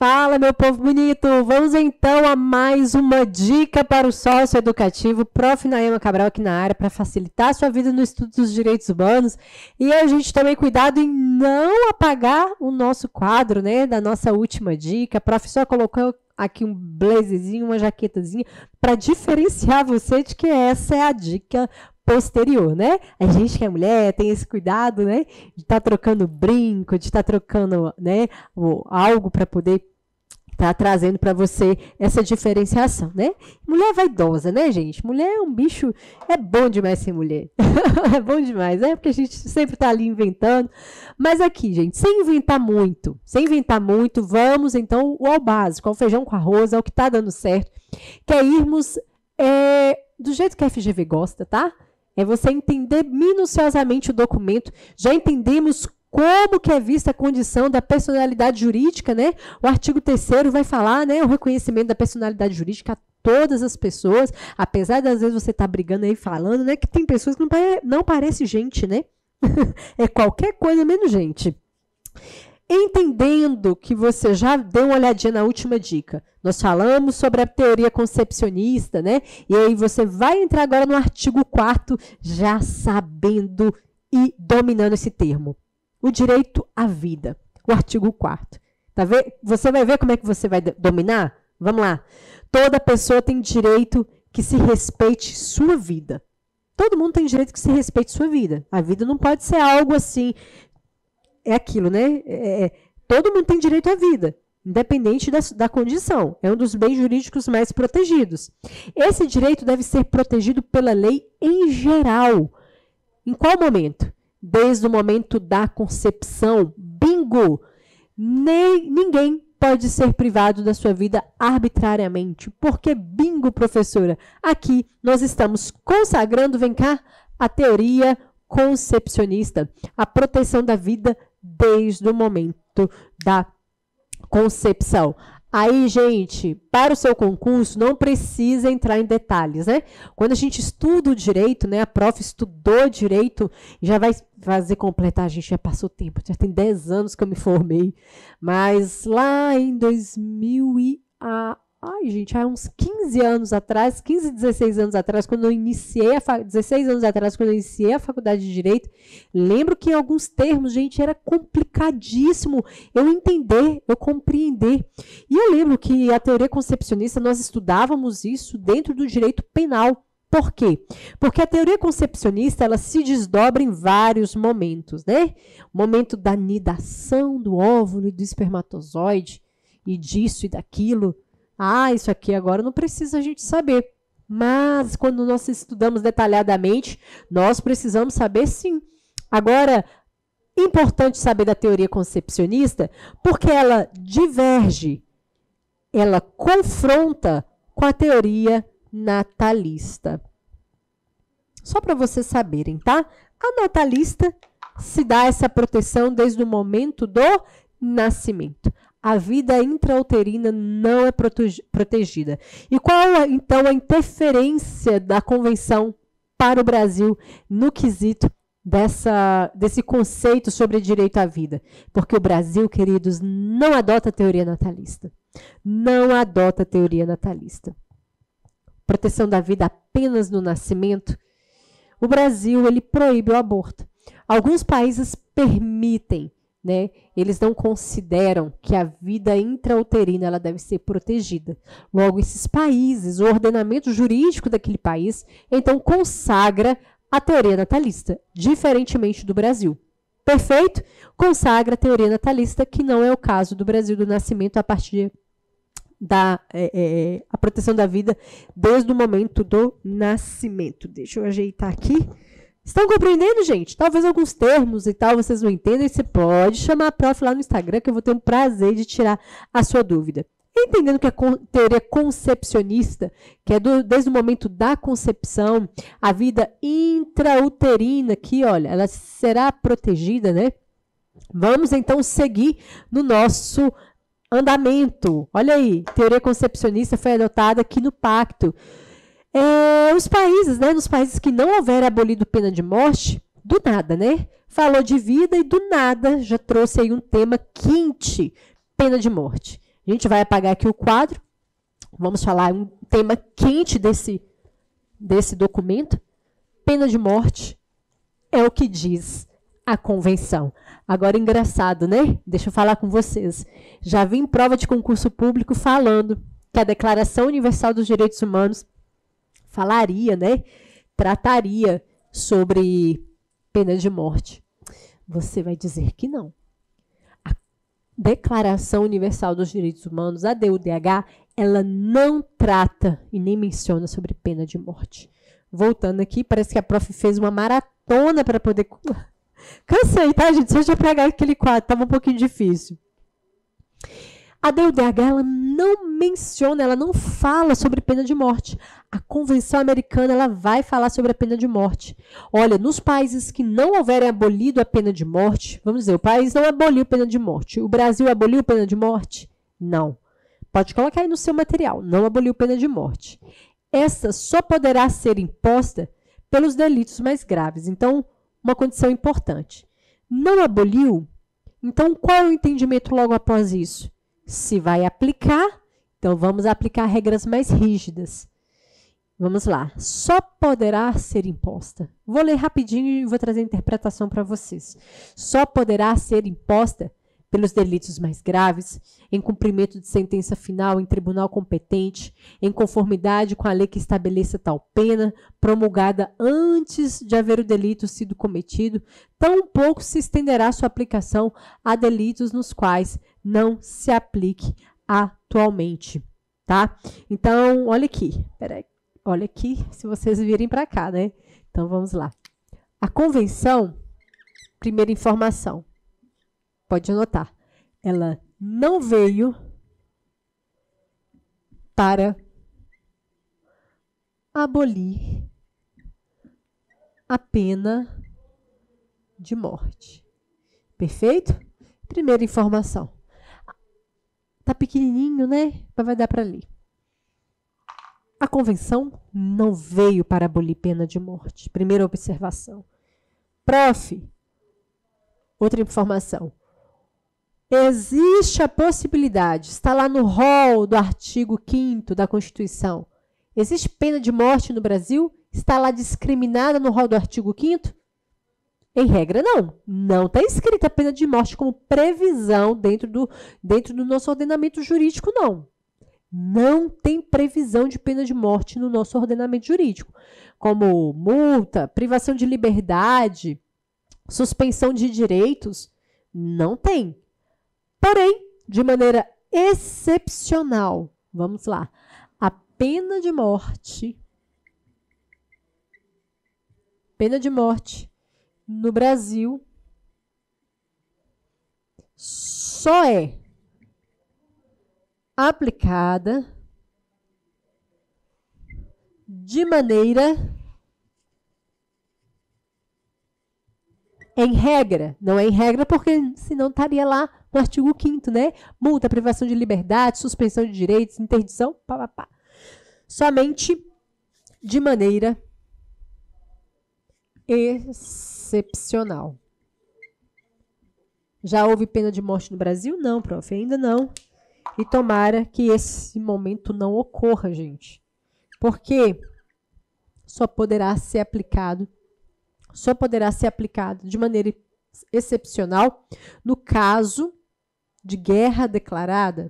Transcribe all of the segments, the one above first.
Fala, meu povo bonito! Vamos então a mais uma dica para o sócio educativo. Prof. Naema Cabral aqui na área para facilitar a sua vida no estudo dos direitos humanos. E a gente também cuidado em não apagar o nosso quadro, né, da nossa última dica. A prof só colocou aqui um blazerzinho, uma jaquetazinha para diferenciar você de que essa é a dica posterior, né? A gente que é mulher tem esse cuidado, né, de estar trocando brinco, de estar trocando, né, algo para poder estar trazendo para você essa diferenciação, né? Mulher vaidosa, né, gente? Mulher é um bicho, é bom demais ser mulher. É bom demais, né? Porque a gente sempre tá ali inventando. Mas aqui, gente, sem inventar muito, vamos então ao básico, ao feijão com arroz, ao que tá dando certo, que é irmos do jeito que a FGV gosta, tá? É você entender minuciosamente o documento. Já entendemos como que é vista a condição da personalidade jurídica, né? O artigo 3º vai falar, né, o reconhecimento da personalidade jurídica a todas as pessoas, apesar de às vezes você estar brigando aí falando, né, que tem pessoas que não parece gente, né? É qualquer coisa menos gente. Entendendo que você já deu uma olhadinha na última dica, nós falamos sobre a teoria concepcionista, né? E aí você vai entrar agora no artigo 4º, já sabendo e dominando esse termo. O direito à vida, o artigo 4º. Tá vendo? Você vai ver como é que você vai dominar? Vamos lá. Toda pessoa tem direito que se respeite sua vida. Todo mundo tem direito que se respeite sua vida. A vida não pode ser algo assim... É aquilo, né? Todo mundo tem direito à vida, independente da condição. É um dos bens jurídicos mais protegidos. Esse direito deve ser protegido pela lei em geral. Em qual momento? Desde o momento da concepção. Bingo! Ninguém pode ser privado da sua vida arbitrariamente. Por que bingo, professora? Aqui nós estamos consagrando, vem cá, a teoria concepcionista, a proteção da vida desde o momento da concepção. Aí, gente, para o seu concurso, não precisa entrar em detalhes, né? Quando a gente estuda o direito, né? A prof estudou direito, já vai fazer completar, a gente já passou tempo, já tem 10 anos que eu me formei, mas lá em 2000 Ai, gente, há uns 15 anos atrás, 15, 16 anos atrás, quando eu iniciei 16 anos atrás, quando eu iniciei a faculdade de Direito, lembro que em alguns termos, gente, era complicadíssimo eu entender, eu compreender. E eu lembro que a teoria concepcionista, nós estudávamos isso dentro do direito penal. Por quê? Porque a teoria concepcionista, ela se desdobra em vários momentos, né? O momento da nidação do óvulo e do espermatozoide, e disso e daquilo. Ah, isso aqui agora não precisa a gente saber. Mas, quando nós estudamos detalhadamente, nós precisamos saber sim. Agora, importante saber da teoria concepcionista, porque ela diverge, ela confronta com a teoria natalista. Só para vocês saberem, tá? A natalista se dá essa proteção desde o momento do nascimento. A vida intrauterina não é protegida. E qual, então, a interferência da Convenção para o Brasil no quesito desse conceito sobre direito à vida? Porque o Brasil, queridos, não adota a teoria natalista. Não adota a teoria natalista. Proteção da vida apenas no nascimento. O Brasil, ele proíbe o aborto. Alguns países permitem, né? Eles não consideram que a vida intrauterina ela deve ser protegida. Logo, esses países, o ordenamento jurídico daquele país, então consagra a teoria natalista, diferentemente do Brasil. Perfeito? Consagra a teoria natalista, que não é o caso do Brasil do nascimento a partir da a proteção da vida desde o momento do nascimento. Deixa eu ajeitar aqui. Estão compreendendo, gente? Talvez alguns termos e tal vocês não entendam, e você pode chamar a prof lá no Instagram, que eu vou ter um prazer de tirar a sua dúvida. Entendendo que a teoria concepcionista, que é desde o momento da concepção, a vida intrauterina, que, olha, ela será protegida, né? Vamos, então, seguir no nosso andamento. Olha aí, teoria concepcionista foi adotada aqui no Pacto. Os países, né, nos países que não houver abolido pena de morte, do nada, né? Falou de vida e do nada já trouxe aí um tema quente, pena de morte. A gente vai apagar aqui o quadro. Vamos falar um tema quente desse documento. Pena de morte é o que diz a convenção. Agora, engraçado, né? Deixa eu falar com vocês. Já vi em prova de concurso público falando que a Declaração Universal dos Direitos Humanos falaria, né? Trataria sobre pena de morte. Você vai dizer que não. A Declaração Universal dos Direitos Humanos, a DUDH, ela não trata e nem menciona sobre pena de morte. Voltando aqui, parece que a prof fez uma maratona para poder... Cansei, tá, gente? Só de apagar aquele quadro, estava um pouquinho difícil. A DUDH, ela não menciona, ela não fala sobre pena de morte. A Convenção Americana, ela vai falar sobre a pena de morte. Olha, nos países que não houverem abolido a pena de morte, vamos dizer, o país não aboliu a pena de morte. O Brasil aboliu a pena de morte? Não. Pode colocar aí no seu material, não aboliu pena de morte. Essa só poderá ser imposta pelos delitos mais graves. Então, uma condição importante. Não aboliu? Então, qual é o entendimento logo após isso? Se vai aplicar, então vamos aplicar regras mais rígidas. Vamos lá. Só poderá ser imposta. Vou ler rapidinho e vou trazer a interpretação para vocês. Só poderá ser imposta pelos delitos mais graves, em cumprimento de sentença final em tribunal competente, em conformidade com a lei que estabeleça tal pena, promulgada antes de haver o delito sido cometido, tampouco se estenderá sua aplicação a delitos nos quais não se aplique atualmente, tá? Então, olha aqui, peraí, olha aqui, se vocês virem para cá, né? Então, vamos lá. A convenção, primeira informação, pode anotar, ela não veio para abolir a pena de morte. Perfeito? Primeira informação. Tá pequenininho, né? Mas vai dar para ler. A convenção não veio para abolir pena de morte. Primeira observação. Prof, outra informação. Existe a possibilidade, está lá no rol do artigo 5º da Constituição. Existe pena de morte no Brasil? Está lá discriminada no rol do artigo 5º? Em regra, não. Não está escrita a pena de morte como previsão dentro do nosso ordenamento jurídico, não. Não tem previsão de pena de morte no nosso ordenamento jurídico, como multa, privação de liberdade, suspensão de direitos, não tem. Porém, de maneira excepcional, vamos lá, a pena de morte no Brasil só é aplicada de maneira em regra. Não é em regra porque senão estaria lá no artigo 5º, né? Multa, privação de liberdade, suspensão de direitos, interdição, pá. Somente de maneira excepcional. Já houve pena de morte no Brasil? Não, prof, ainda não. E tomara que esse momento não ocorra, gente. Porque só poderá ser aplicado de maneira excepcional no caso de guerra declarada.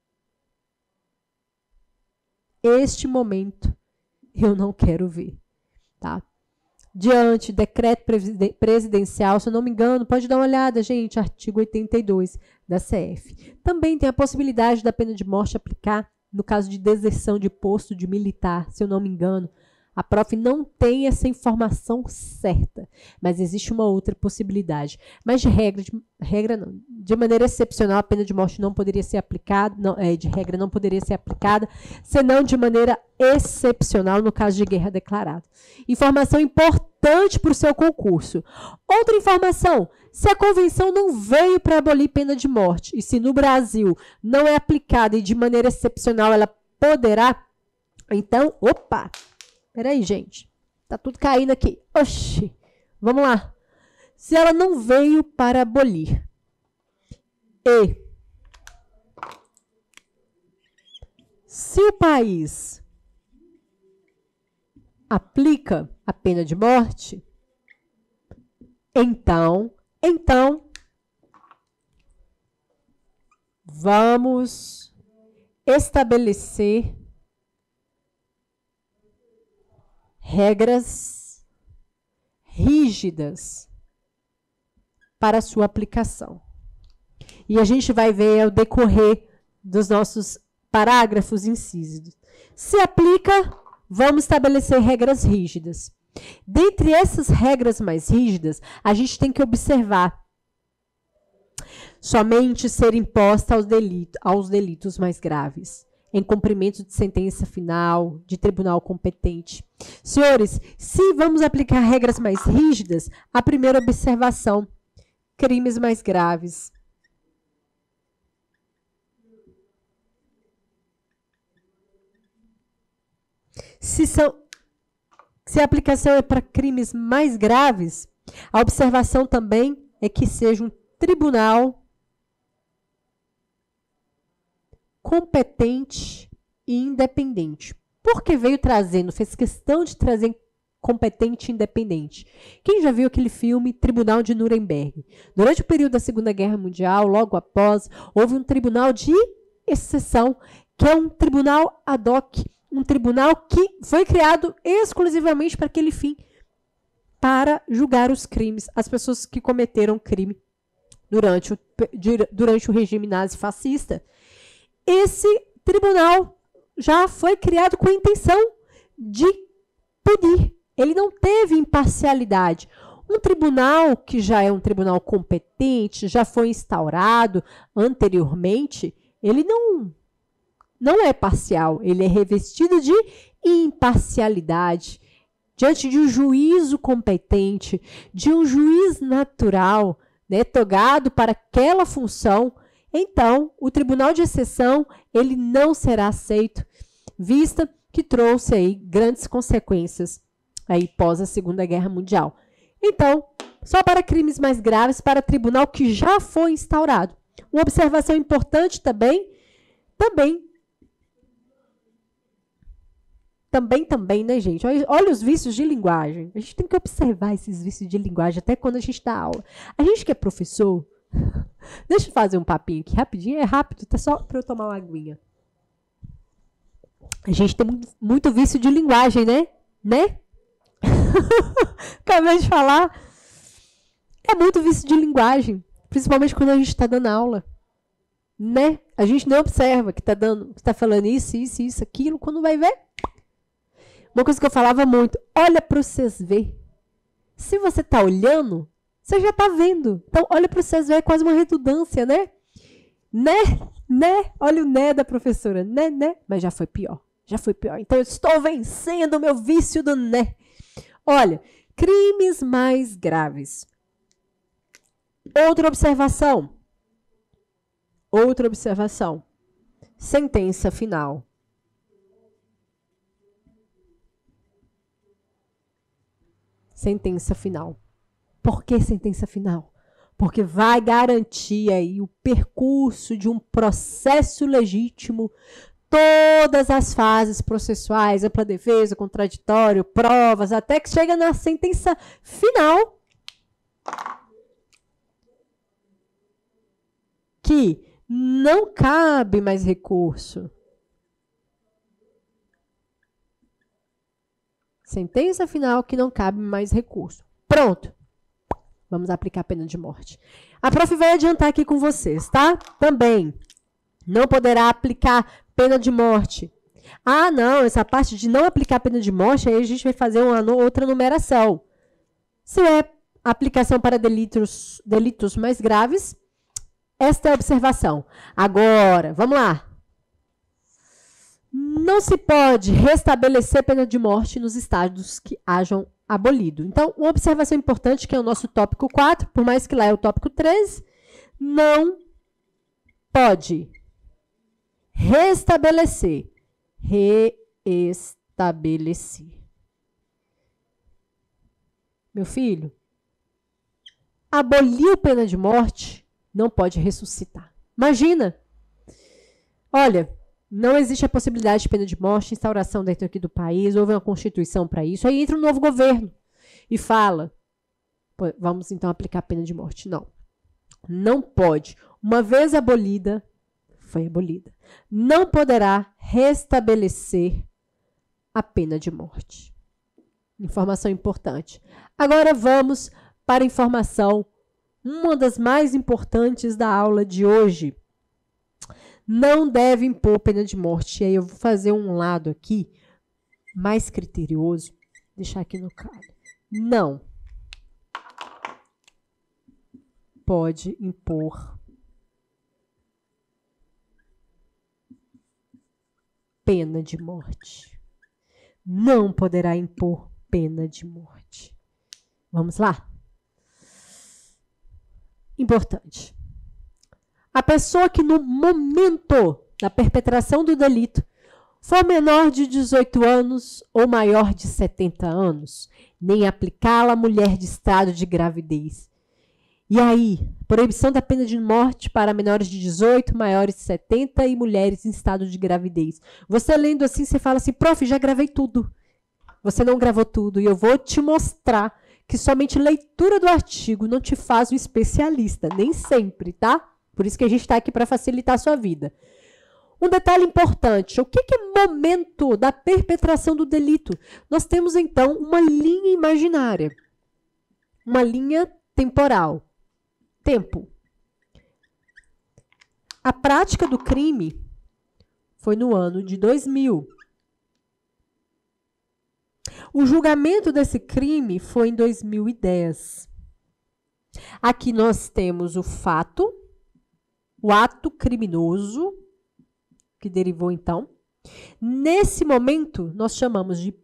Este momento eu não quero ver, tá? Diante, decreto presidencial, se eu não me engano, pode dar uma olhada, gente, artigo 82 da CF. Também tem a possibilidade da pena de morte aplicar no caso de deserção de posto de militar, se eu não me engano. A prof não tem essa informação certa, mas existe uma outra possibilidade. Mas de maneira excepcional, a pena de morte não poderia ser aplicada, de regra não poderia ser aplicada, senão de maneira excepcional no caso de guerra declarada. Informação importante para o seu concurso. Outra informação, se a convenção não veio para abolir pena de morte, e se no Brasil não é aplicada e de maneira excepcional ela poderá, então, opa! Peraí, gente. Tá tudo caindo aqui. Oxi. Vamos lá. Se ela não veio para abolir e Se o país aplica a pena de morte, então, vamos estabelecer regras rígidas para a sua aplicação. E a gente vai ver ao decorrer dos nossos parágrafos incisos. Se aplica, vamos estabelecer regras rígidas. Dentre essas regras mais rígidas, a gente tem que observar somente ser imposta aos delitos mais graves, em cumprimento de sentença final, de tribunal competente. Senhores, se vamos aplicar regras mais rígidas, a primeira observação, crimes mais graves. Se a aplicação é para crimes mais graves, a observação também é que seja um tribunal competente e independente. Porque veio trazendo, fez questão de trazer competente e independente. Quem já viu aquele filme Tribunal de Nuremberg? Durante o período da Segunda Guerra Mundial, logo após, houve um tribunal de exceção, que é um tribunal ad hoc, um tribunal que foi criado exclusivamente para aquele fim, para julgar os crimes, as pessoas que cometeram crime durante o regime nazi-fascista. Esse tribunal já foi criado com a intenção de punir. Ele não teve imparcialidade. Um tribunal que já é um tribunal competente, já foi instaurado anteriormente, ele não é parcial, ele é revestido de imparcialidade. Diante de um juízo competente, de um juiz natural, né, togado para aquela função, então, o tribunal de exceção, ele não será aceito, vista que trouxe aí grandes consequências aí pós a Segunda Guerra Mundial. Então, só para crimes mais graves, para tribunal que já foi instaurado. Uma observação importante também, né, gente? Olha os vícios de linguagem. A gente tem que observar esses vícios de linguagem até quando a gente dá aula. A gente que é professor, deixa eu fazer um papinho aqui rapidinho, é rápido, tá só para eu tomar uma aguinha. A gente tem muito vício de linguagem, né? Acabei de falar. É muito vício de linguagem, principalmente quando a gente está dando aula, né? A gente não observa que está falando isso, aquilo, quando vai ver. Uma coisa que eu falava muito, olha para vocês ver. Se você está olhando, você já está vendo. Então, olha para vocês ver, é quase uma redundância, né? Né? Olha o né da professora, né? Mas já foi pior. Então, eu estou vencendo o meu vício do né. Olha, crimes mais graves. Outra observação. Sentença final. Sentença final. Por que sentença final? Porque vai garantir aí o percurso de um processo legítimo, todas as fases processuais, ampla defesa, contraditório, provas, até que chega na sentença final, que não cabe mais recurso. Sentença final que não cabe mais recurso. Pronto. Vamos aplicar a pena de morte. A prof vai adiantar aqui com vocês, tá? Também não poderá aplicar pena de morte. Ah, não, essa parte de não aplicar pena de morte, aí a gente vai fazer uma outra numeração. Se é aplicação para delitos mais graves, esta é a observação. Agora, vamos lá. Não se pode restabelecer pena de morte nos estados que hajam abolido. Então, uma observação importante, que é o nosso tópico 4, por mais que lá é o tópico 13, não pode restabelecer. Meu filho, aboliu pena de morte, não pode ressuscitar. Imagina, olha, não existe a possibilidade de pena de morte, instauração dentro aqui do país, houve uma constituição para isso. Aí entra um novo governo e fala, vamos então aplicar a pena de morte. Não, não pode. Uma vez abolida, foi abolida. Não poderá restabelecer a pena de morte. Informação importante. Agora vamos para a informação, uma das mais importantes da aula de hoje. Não deve impor pena de morte. E aí eu vou fazer um lado aqui mais criterioso. Deixar aqui no caso. Não pode impor pena de morte. Não poderá impor pena de morte. Vamos lá? Importante. A pessoa que no momento da perpetração do delito for menor de 18 anos ou maior de 70 anos, nem aplicá-la à mulher de estado de gravidez. E aí, proibição da pena de morte para menores de 18, maiores de 70 e mulheres em estado de gravidez. Você lendo assim, você fala assim, prof, já gravei tudo. Você não gravou tudo e eu vou te mostrar que somente leitura do artigo não te faz um especialista, nem sempre, tá? Por isso que a gente está aqui para facilitar a sua vida. Um detalhe importante, o que é momento da perpetração do delito? Nós temos, então, uma linha imaginária, uma linha temporal. Tempo. A prática do crime foi no ano de 2000. O julgamento desse crime foi em 2010. Aqui nós temos o fato, o ato criminoso, que derivou então. Nesse momento, nós chamamos de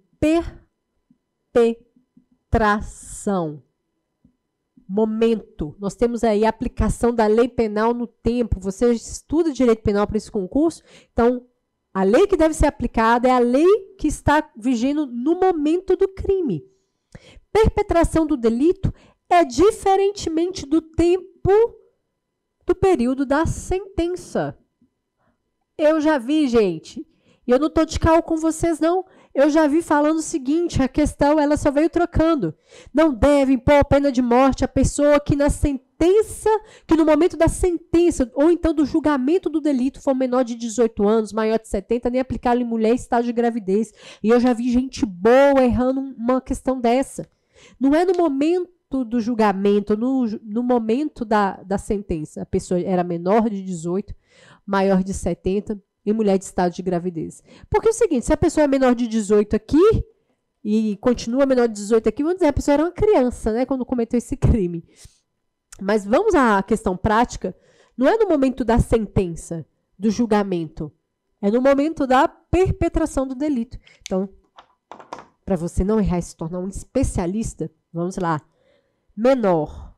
perpetração. Momento. Nós temos aí a aplicação da lei penal no tempo. Você estuda direito penal para esse concurso, então a lei que deve ser aplicada é a lei que está vigendo no momento do crime. Perpetração do delito é diferentemente do tempo do período da sentença. Eu já vi, gente, e eu não estou de cal com vocês, não. Eu já vi falando o seguinte, a questão ela só veio trocando. Não deve impor pena de morte a pessoa que na sentença, que no momento da sentença, ou então do julgamento do delito, for menor de 18 anos, maior de 70, nem aplicá-lo em mulher em estado de gravidez. E eu já vi gente boa errando uma questão dessa. Não é no momento do julgamento, no momento da sentença. A pessoa era menor de 18, maior de 70 e mulher de estado de gravidez. Porque é o seguinte, se a pessoa é menor de 18 aqui e continua menor de 18 aqui, vamos dizer, a pessoa era uma criança, né, quando cometeu esse crime. Mas vamos à questão prática, não é no momento da sentença, do julgamento, é no momento da perpetração do delito. Então, para você não errar e se tornar um especialista, vamos lá, menor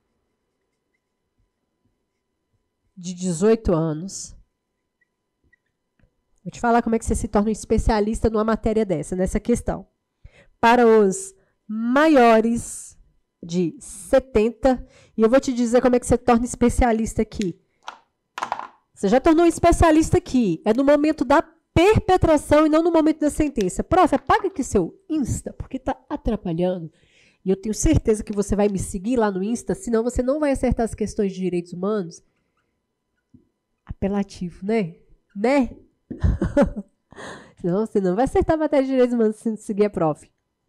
de 18 anos. Vou te falar como é que você se torna um especialista numa matéria dessa, nessa questão. Para os maiores de 70, e eu vou te dizer como é que você torna especialista aqui. Você já tornou um especialista aqui, é no momento da perpetração e não no momento da sentença. Prof, apaga aqui seu Insta, porque está atrapalhando. E eu tenho certeza que você vai me seguir lá no Insta, senão você não vai acertar as questões de direitos humanos. Apelativo, né? Né? Senão você não vai acertar a matéria de direitos humanos se seguir a prof.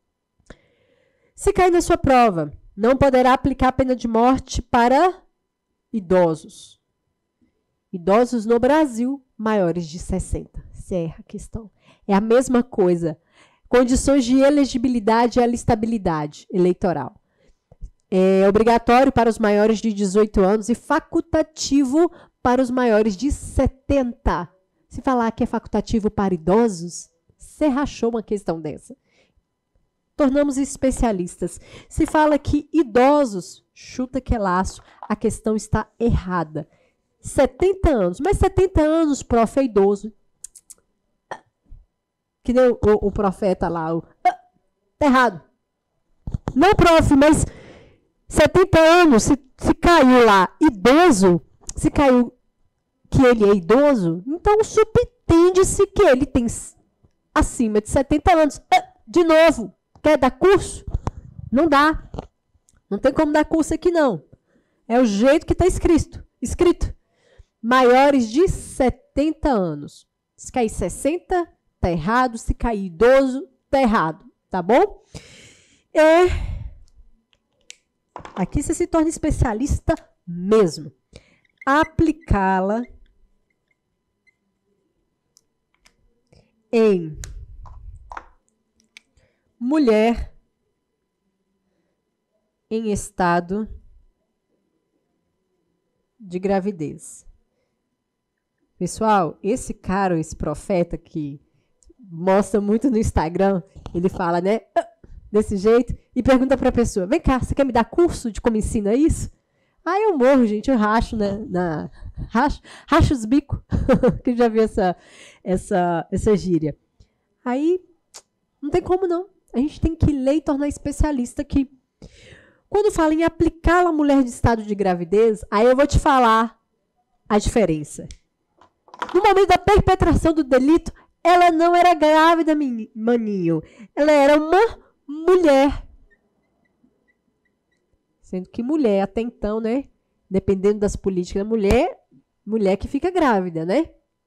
Se cair na sua prova, não poderá aplicar a pena de morte para idosos. Idosos no Brasil, maiores de 60. Se erra a questão. É a mesma coisa. Condições de elegibilidade e alistabilidade eleitoral. É obrigatório para os maiores de 18 anos e facultativo para os maiores de 70. Se falar que é facultativo para idosos, você rachou uma questão dessa. Tornamos especialistas. Se fala que idosos, chuta que é laço, a questão está errada. 70 anos. Mas 70 anos, prof, é idoso. Que nem o profeta lá. Tá errado. Não, prof, mas 70 anos, se caiu lá idoso, se caiu que ele é idoso, então subtrai entende-se que ele tem acima de 70 anos. De novo, quer dar curso? Não dá. Não tem como dar curso aqui, não. É o jeito que está escrito. Maiores de 70 anos. Se cair 60, tá errado. Se cair idoso, tá errado. Tá bom? Aqui você se torna especialista mesmo. Aplicá-la em mulher em estado de gravidez. Pessoal, esse cara, esse profeta que mostra muito no Instagram, ele fala, né, desse jeito, e pergunta para a pessoa, vem cá, você quer me dar curso de como ensina isso? Aí eu morro, gente, eu racho, né, racho os bicos, que já vi essa gíria. Aí, não tem como não. A gente tem que ler e tornar especialista aqui. Quando fala em aplicar a mulher de estado de gravidez, aí eu vou te falar a diferença. No momento da perpetração do delito, ela não era grávida, maninho. Ela era uma mulher. Sendo que mulher, até então, né? Dependendo das políticas da mulher que fica grávida, né?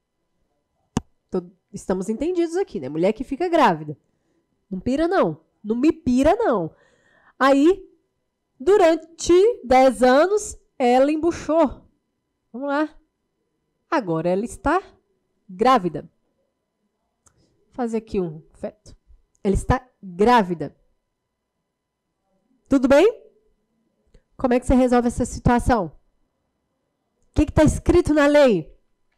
Estamos entendidos aqui, né? Mulher que fica grávida. Não pira, não. Não me pira, não. Aí, durante 10 anos, ela embuchou. Vamos lá. Agora ela está grávida. Vou fazer aqui um feto. Ela está grávida. Tudo bem? Como é que você resolve essa situação? O que está escrito na lei?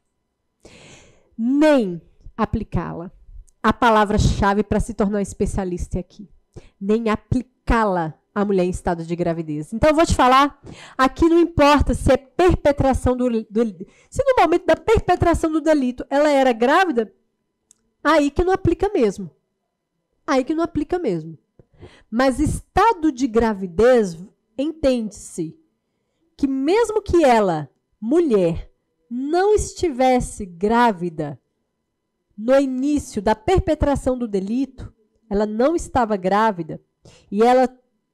Nem aplicá-la. A palavra-chave para se tornar um especialista é aqui. Nem aplicá-la à mulher em estado de gravidez. Então, eu vou te falar, aqui não importa se é perpetração do se no momento da perpetração do delito ela era grávida, aí que não aplica mesmo. Aí que não aplica mesmo. Mas estado de gravidez, entende-se que mesmo que ela, mulher, não estivesse grávida no início da perpetração do delito, ela não estava grávida e ela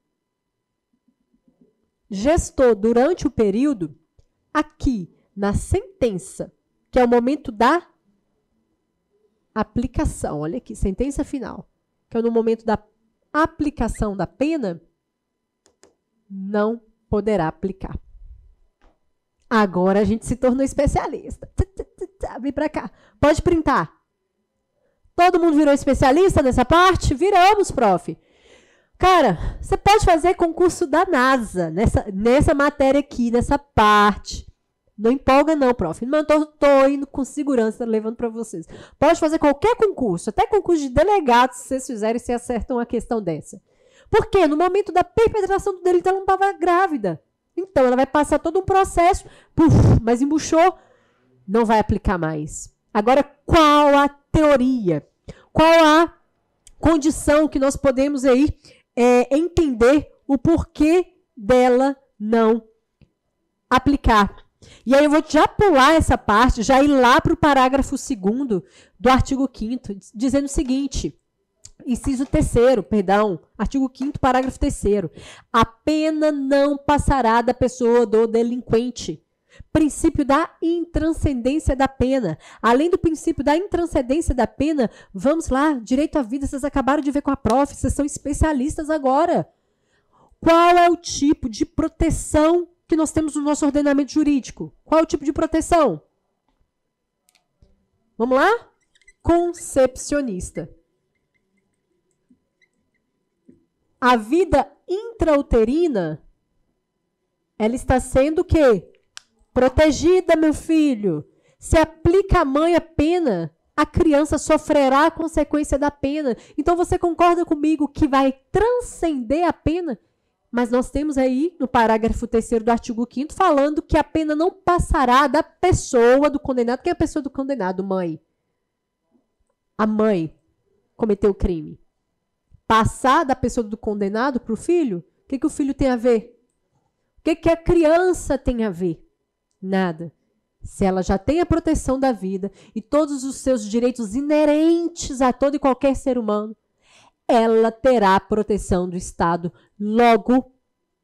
gestou durante o período, aqui na sentença, que é o momento da aplicação, olha aqui, sentença final, que é no momento da aplicação da pena, não poderá aplicar. Agora a gente se tornou especialista. Vem pra cá. Pode printar. Todo mundo virou especialista nessa parte? Viramos, prof. Cara, você pode fazer concurso da NASA nessa matéria aqui, nessa parte. Não empolga não, prof. Não, tô indo com segurança, levando para vocês. Pode fazer qualquer concurso, até concurso de delegado, se vocês fizerem, se acertam uma questão dessa. Por quê? No momento da perpetração do delito, ela não estava grávida. Então, ela vai passar todo um processo, mas embuchou, não vai aplicar mais. Agora, qual a teoria? Qual a condição que nós podemos aí entender o porquê dela não aplicar? E aí eu vou já pular essa parte, já ir lá para o parágrafo 2º do artigo 5º, dizendo o seguinte, inciso 3º, perdão, artigo 5º, parágrafo 3º. A pena não passará da pessoa do delinquente. Princípio da intranscendência da pena. Além do princípio da intranscendência da pena, vamos lá, direito à vida, vocês acabaram de ver com a prof, vocês são especialistas agora. Qual é o tipo de proteção que nós temos no nosso ordenamento jurídico? Qual é o tipo de proteção? Vamos lá? Concepcionista. A vida intrauterina, ela está sendo o quê? Protegida, meu filho. Se aplica à mãe a pena, a criança sofrerá a consequência da pena. Então, você concorda comigo que vai transcender a pena? Mas nós temos aí, no parágrafo 3º do artigo 5º, falando que a pena não passará da pessoa do condenado. Quem é a pessoa do condenado? Mãe. A mãe cometeu o crime. Passar da pessoa do condenado para o filho? O que o filho tem a ver? O que a criança tem a ver? Nada. se ela já tem a proteção da vida e todos os seus direitos inerentes a todo e qualquer ser humano, ela terá a proteção do Estado, logo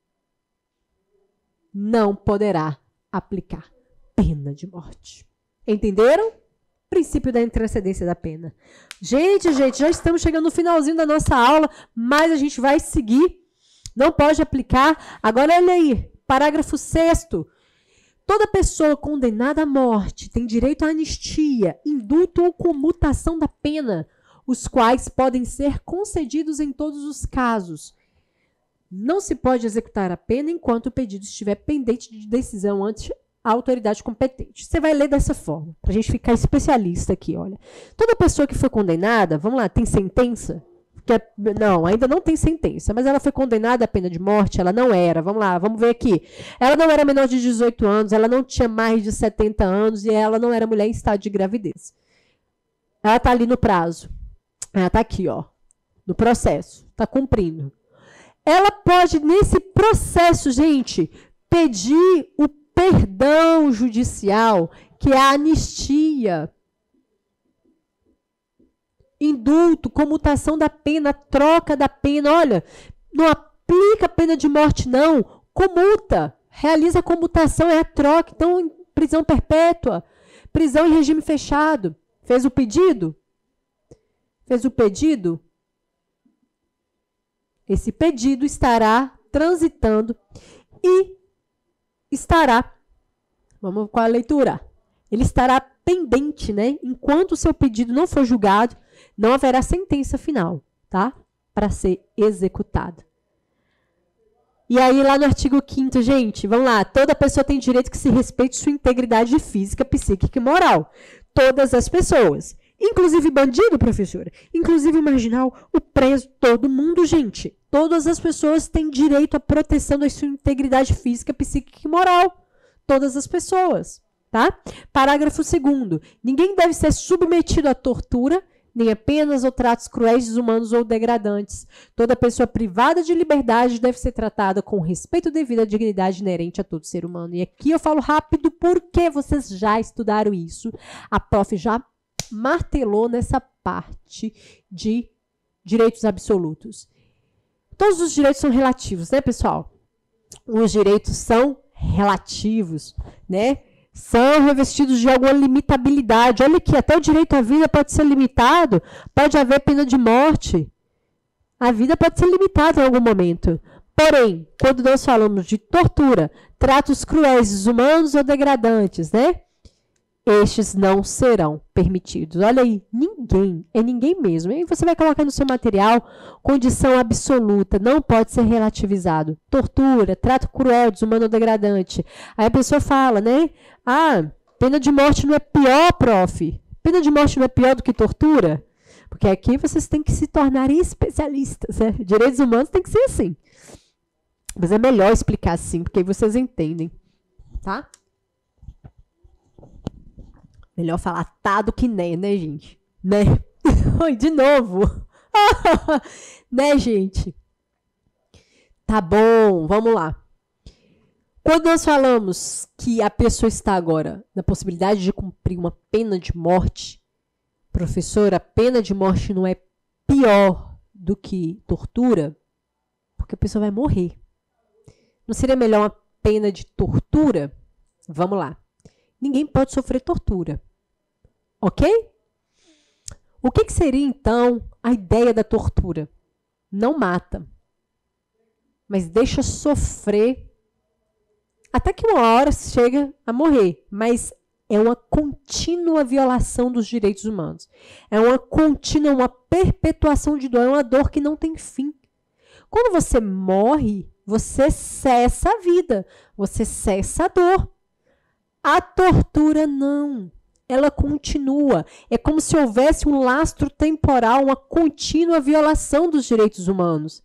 não poderá aplicar pena de morte. Entenderam? Princípio da intranscendência da pena. Gente, já estamos chegando no finalzinho da nossa aula, mas a gente vai seguir. Não pode aplicar. Agora, olha aí, parágrafo 6º. Toda pessoa condenada à morte tem direito à anistia, indulto ou comutação da pena, os quais podem ser concedidos em todos os casos. Não se pode executar a pena enquanto o pedido estiver pendente de decisão ante a autoridade competente. Você vai ler dessa forma, para a gente ficar especialista aqui, olha. Toda pessoa que foi condenada, vamos lá, tem sentença? Não, ainda não tem sentença, mas ela foi condenada à pena de morte, ela não era, vamos lá, vamos ver aqui. Ela não era menor de 18 anos, ela não tinha mais de 70 anos e ela não era mulher em estado de gravidez. Ela está ali no prazo. Ela está aqui, ó, no processo, está cumprindo. Ela pode, nesse processo, gente, pedir o perdão judicial, que é a anistia, indulto, comutação da pena, troca da pena. Olha, não aplica a pena de morte, não. Comuta, realiza a comutação, é a troca. Então, prisão perpétua, prisão em regime fechado. Fez o pedido? Fez o pedido? Esse pedido estará transitando e estará, vamos com a leitura, ele estará pendente, né? Enquanto o seu pedido não for julgado, não haverá sentença final, tá? Para ser executado. E aí, lá no artigo 5º, gente, vamos lá. Toda pessoa tem direito que se respeite sua integridade física, psíquica e moral. Todas as pessoas. Inclusive bandido, professora. Inclusive marginal, o preso, todo mundo, gente. Todas as pessoas têm direito à proteção da sua integridade física, psíquica e moral. Todas as pessoas, tá? Parágrafo 2º. Ninguém deve ser submetido à tortura, nem a penas ou tratos cruéis, desumanos ou degradantes. Toda pessoa privada de liberdade deve ser tratada com respeito devido à dignidade inerente a todo ser humano. E aqui eu falo rápido porque vocês já estudaram isso. A prof já martelou nessa parte de direitos absolutos. Todos os direitos são relativos, né, pessoal? Os direitos são relativos, né? São revestidos de alguma limitabilidade. Olha aqui, até o direito à vida pode ser limitado, pode haver pena de morte. A vida pode ser limitada em algum momento. Porém, quando nós falamos de tortura, tratos cruéis, desumanos ou degradantes, né? Estes não serão permitidos. Olha aí, ninguém, é ninguém mesmo. E você vai colocar no seu material condição absoluta, não pode ser relativizado. Tortura, trato cruel, desumano ou degradante. Aí a pessoa fala, né? Ah, pena de morte não é pior, prof. Pena de morte não é pior do que tortura? Porque aqui vocês têm que se tornar especialistas, né? Direitos humanos tem que ser assim. Mas é melhor explicar assim, porque aí vocês entendem, tá? Melhor falar tá do que né, gente? Né? Oi, de novo. Né, gente? Tá bom, vamos lá. Quando nós falamos que a pessoa está agora na possibilidade de cumprir uma pena de morte, professora, a pena de morte não é pior do que tortura, porque a pessoa vai morrer. Não seria melhor uma pena de tortura? Vamos lá. Ninguém pode sofrer tortura. Ok? O que seria, então, a ideia da tortura? Não mata, mas deixa sofrer até que uma hora chega a morrer. Mas é uma contínua violação dos direitos humanos. É uma contínua, uma perpetuação de dor. É uma dor que não tem fim. Quando você morre, você cessa a vida. Você cessa a dor. A tortura não. Ela continua. É como se houvesse um lastro temporal, uma contínua violação dos direitos humanos.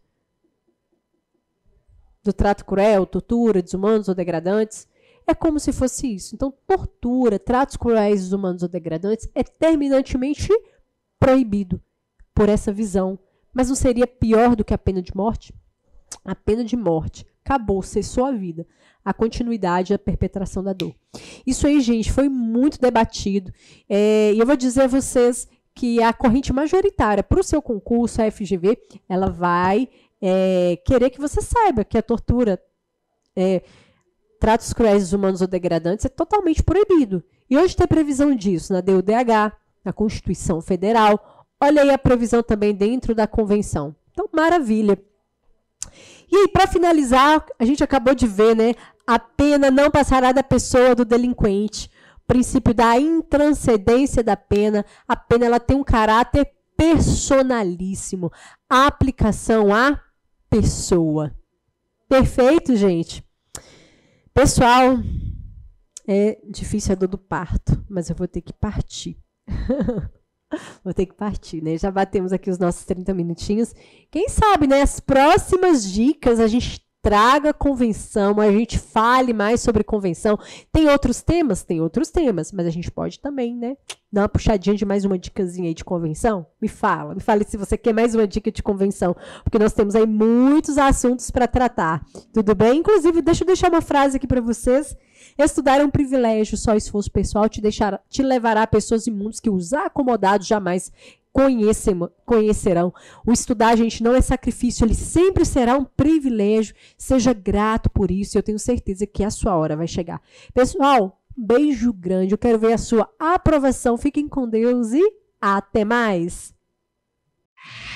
Do trato cruel, tortura, desumanos ou degradantes. É como se fosse isso. Então, tortura, tratos cruéis, desumanos ou degradantes é terminantemente proibido por essa visão. Mas não seria pior do que a pena de morte? A pena de morte Acabou, cessou a vida. A continuidade e a perpetração da dor. Isso aí, gente, foi muito debatido. E eu vou dizer a vocês que a corrente majoritária para o seu concurso, a FGV, ela vai querer que você saiba que a tortura, tratos cruéis, humanos ou degradantes é totalmente proibido. E hoje tem previsão disso na DUDH, na Constituição Federal. Olha aí a previsão também dentro da Convenção. Então, maravilha. E aí, para finalizar, a gente acabou de ver, né? A pena não passará da pessoa do delinquente. O princípio da intranscendência da pena. A pena ela tem um caráter personalíssimo. A aplicação à pessoa. Perfeito, gente? Pessoal, é difícil a dor do parto, mas eu vou ter que partir. Vou ter que partir, né? Já batemos aqui os nossos 30 minutinhos. Quem sabe, né? As próximas dicas a gente traga a convenção, a gente fale mais sobre convenção. Tem outros temas? Tem outros temas, mas a gente pode também, né? Dar uma puxadinha de mais uma dicasinha aí de convenção. Me fale se você quer mais uma dica de convenção, porque nós temos aí muitos assuntos para tratar. Tudo bem? Inclusive, deixa eu deixar uma frase aqui para vocês. Estudar é um privilégio, só esforço pessoal te levará a pessoas e mundos que os acomodados jamais conhecerão. O estudar, gente, não é sacrifício, ele sempre será um privilégio. Seja grato por isso, eu tenho certeza que a sua hora vai chegar. Pessoal, beijo grande, eu quero ver a sua aprovação. Fiquem com Deus e até mais!